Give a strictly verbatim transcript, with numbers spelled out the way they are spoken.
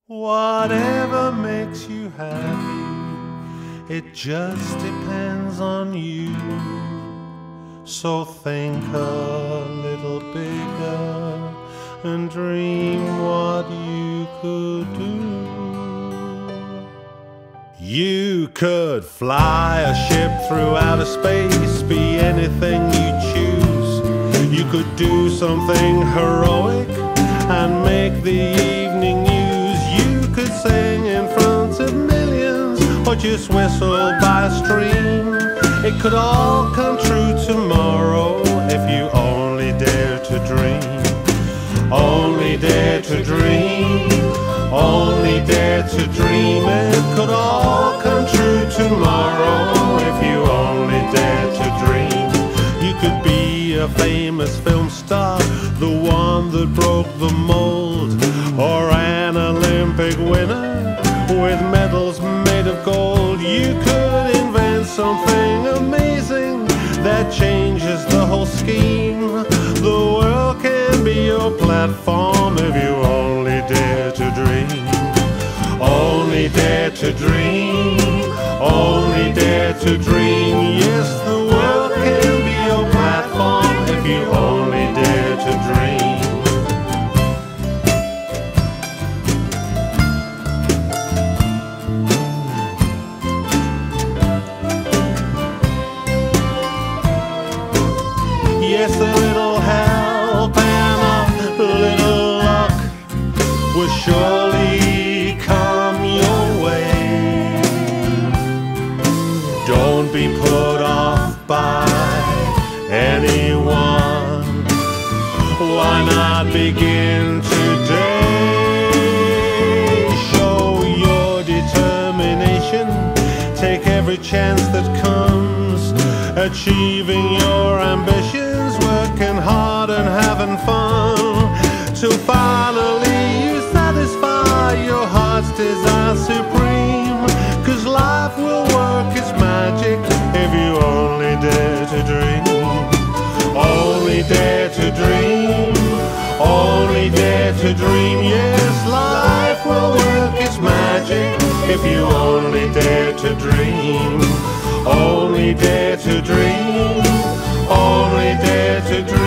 Whatever makes you happy, it just depends on you. So think a little bigger and dream what you could do. You could fly a ship through outer space, be anything you choose. You could do something heroic and make the evening news. You could sing in front of millions or just whistle by a stream. It could all come true tomorrow if you only dare to dream. Only dare to dream. Only dare to dream. It could all come true tomorrow if you only dare to dream. You could be a famous film star, the one that broke the mold, or an Olympic winner with medals made of gold. You could invent something amazing that changes the whole scheme. The world can be your platform if you only dare to dream. Only dare to dream. Only dare to dream. Yes, the world can be your platform if you only dare to dream. Yes, a little help and a little luck will surely come your way. Don't be put off by anyone. Why not begin today? Show your determination. Take every chance that comes. Achieving your ambitions, working hard and having fun, till finally you satisfy your heart's desire supreme. Cause life will work its magic if you only dare to dream. Only dare to dream. Only dare to dream. Yes, life will work its magic if you only dare to dream. Only dare to dream. Only dare to dream.